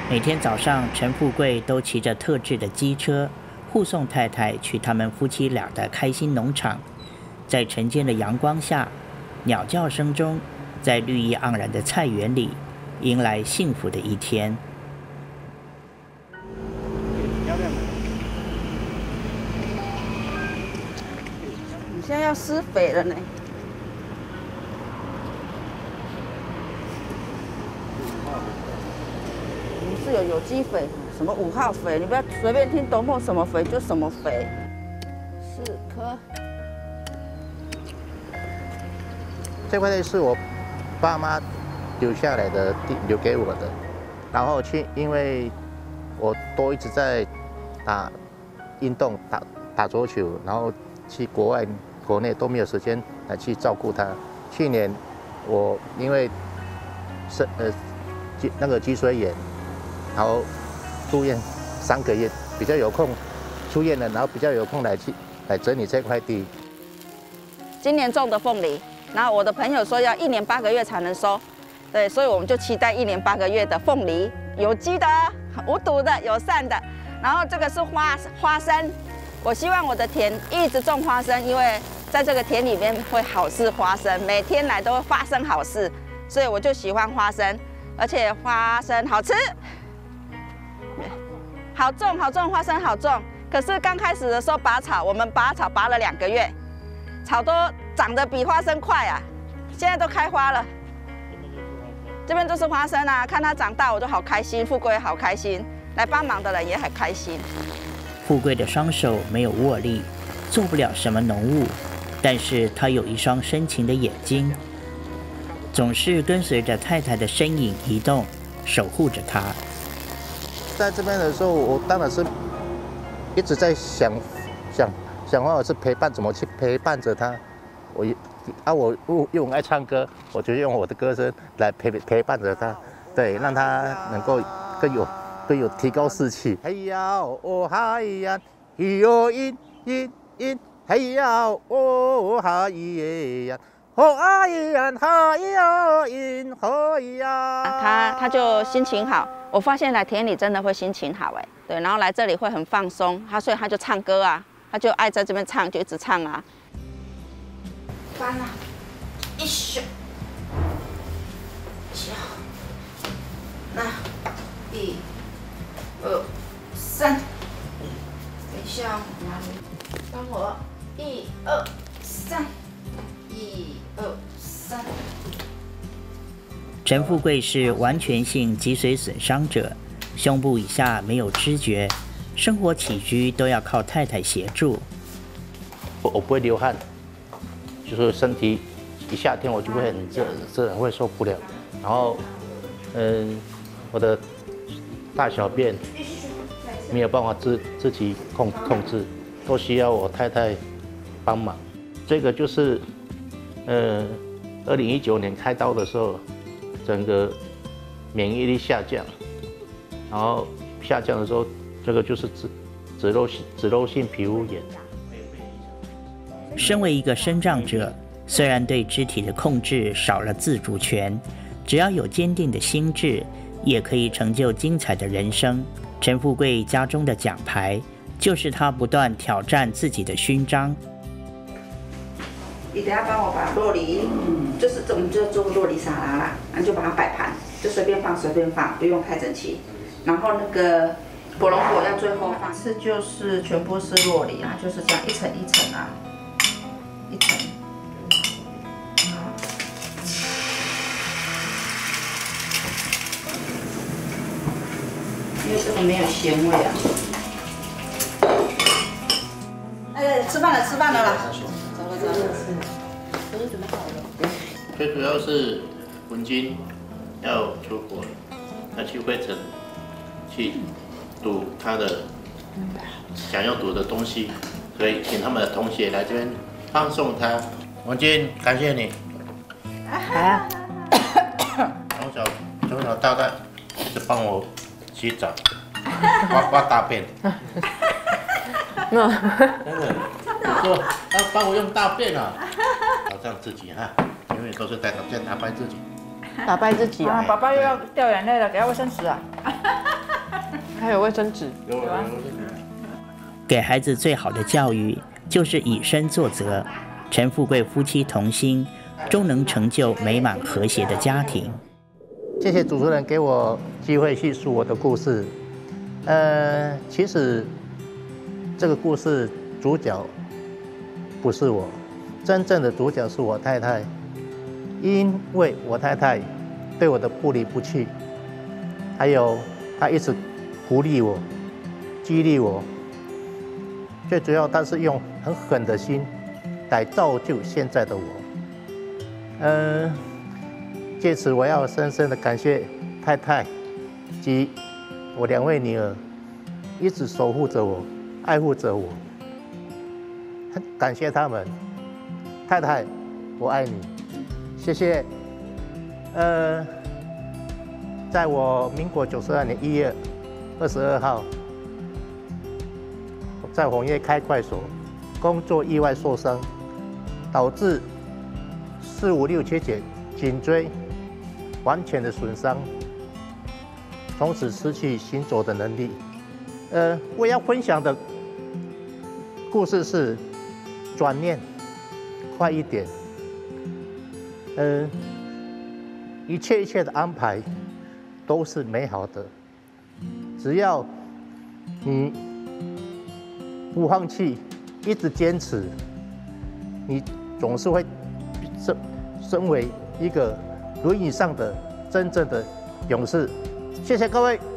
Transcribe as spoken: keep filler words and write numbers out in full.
每天早上，陈富贵都骑着特制的机车护送太太去他们夫妻俩的开心农场。在晨间的阳光下，鸟叫声中，在绿意盎然的菜园里，迎来幸福的一天。 你现在要施肥了呢。我们是有有机肥，什么五号肥，你不要随便听懂什么肥就什么肥。四颗。 这块是我爸妈留下来的，留给我的。然后去，因为我都一直在打运动，打打桌球，然后去国外、国内都没有时间来去照顾他。去年我因为是呃那个脊髓炎，然后住院三个月，比较有空出院了，然后比较有空来去来整理这块地。 今年种的凤梨。然后我的朋友说要一年八个月才能收，对，所以我们就期待一年八个月的凤梨，有机的、无毒的、友善的。然后这个是花花生，我希望我的田一直种花生，因为在这个田里面会好事花生，每天来都会发生好事，所以我就喜欢花生，而且花生好吃，好种好种，花生好种。可是刚开始的时候拔草，我们拔草拔了两个月，草都长得比花生快啊！现在都开花了，这边都是花生啊！看它长大，我都好开心，富贵好开心，来帮忙的人也很开心。 富贵的双手没有握力，做不了什么农务，但是他有一双深情的眼睛，总是跟随着太太的身影移动，守护着她。 在这边的时候，我当然是一直在想想想办法是陪伴，怎么去陪伴着她。我啊，我又很爱唱歌，我就用我的歌声来陪陪伴着他，对，让他能够更有更有提高士气。嘿呀哦嗨呀，咿哟咿咿咿，嘿呀哦嗨呀，哦哎呀嗨呀咿嘿呀。 他他就心情好，我发现来田里真的会心情好哎，对，然后来这里会很放松，他所以他就唱歌啊，他就爱在这边唱，就一直唱啊。翻了，一咻，脚，那一、二、三，等一下，哪里？帮我，一、二、三，一、二、三。 陈富贵是完全性脊髓损伤者，胸部以下没有知觉，生活起居都要靠太太协助。 我我不会流汗。就是身体一夏天我就会很热，热会受不了。然后，嗯，我的大小便没有办法自自己控控制，都需要我太太帮忙。这个就是，呃，二零一九年开刀的时候，整个免疫力下降，然后下降的时候，这个就是脂脂漏性脂漏性皮肤炎。 身为一个身障者，虽然对肢体的控制少了自主权，只要有坚定的心智，也可以成就精彩的人生。陈富贵家中的奖牌，就是他不断挑战自己的勋章。 你等下帮我把酪梨，就是我们就做酪梨沙拉啦，然后就把它摆盘，就随便放随便放，不用太整齐。然后那个火龙果要最后放，是就是全部是酪梨啊，就是这样一层一层啊。一层，因为这个没有咸味啊。哎，吃饭了，吃饭了啦！走了走了，都是准备好了。 最主要是文君要出国了，要去惠城去读他的想要读的东西，所以请他们的同学来这边。放送他，文君，感谢你。 啊！ 从小从小到大一直帮我洗澡，挖挖大便。真的，我说要帮我用大便啊，挑战自己哈，永远都是在在打败自己。 打败自己啊！爸爸又要掉眼泪了，给他卫生纸啊！ 还有卫生纸。 有啊。 给孩子最好的教育，就是以身作则。陈富贵夫妻同心，终能成就美满和谐的家庭。 谢谢主持人给我机会叙述我的故事。呃，其实这个故事主角不是我，真正的主角是我太太。因为我太太对我的不离不弃，还有她一直鼓励我、激励我，最主要她是用很狠的心来造就现在的我。嗯、呃，借此我要深深的感谢太太及我两位女儿，一直守护着我、爱护着我，很感谢他们。太太，我爱你。谢谢。呃，在我民国九十二年一月二十二号，在红叶开怪所工作意外受伤，导致四五六七节颈椎完全的损伤，从此失去行走的能力。呃，我要分享的故事是转念，快一点。嗯，一切一切的安排都是美好的，只要你不放弃，一直坚持，你总是会身身为一个轮椅上的真正的勇士。谢谢各位。